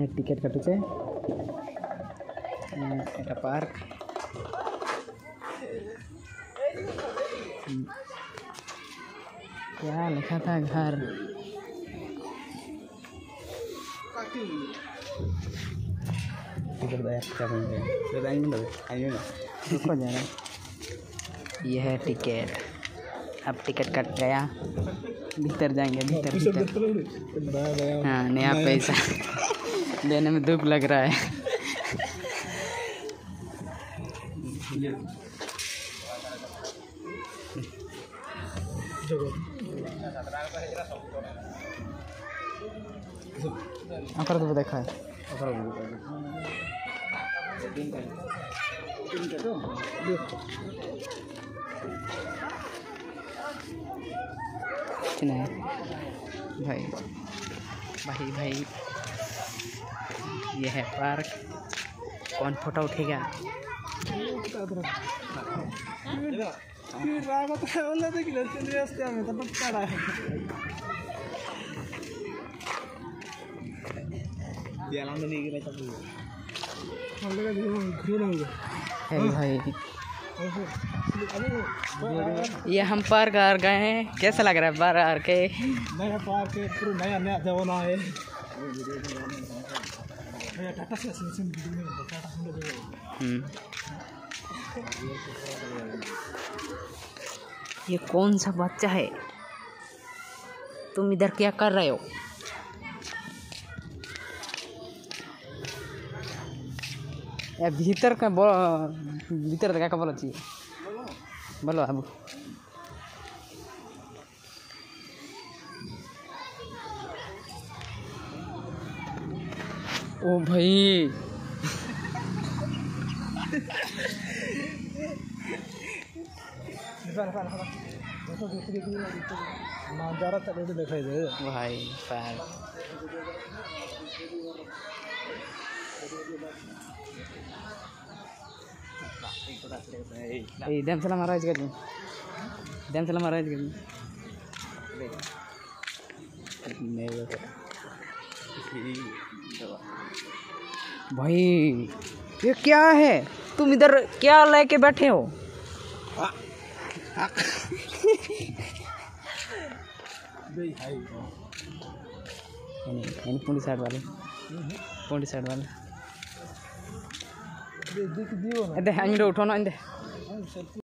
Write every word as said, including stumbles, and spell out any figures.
ticket काटुचे एटा park क्या लिखा था घर रुको जरा यह है टिकट अब टिकट कट गया भीतर जाएंगे भीतर भीतर हाँ नया पैसा देने में दुख लग रहा है अकर तो देखा है नहीं भाई भाई भाई ये है पार्क कौन फोटो उठेगा भाई ये हम पार्क आ गए हैं कैसा लग रहा है बार आर के नया पार्क है पूरा नया नया जवाना है टाटा से ये कौन सा बच्चा है तुम इधर क्या कर रहे हो या भीतर का भीतर क्या बोला चाहिए बोलो अब ओ भाई दिखाई दे भाई पैर ए दम सलाम महाराज कर दम सलाम महाराज कर भाई ये क्या है तुम इधर क्या लेके बैठे हो पुलिस साइड वाले पुलिस साइड वाले दे उठो ना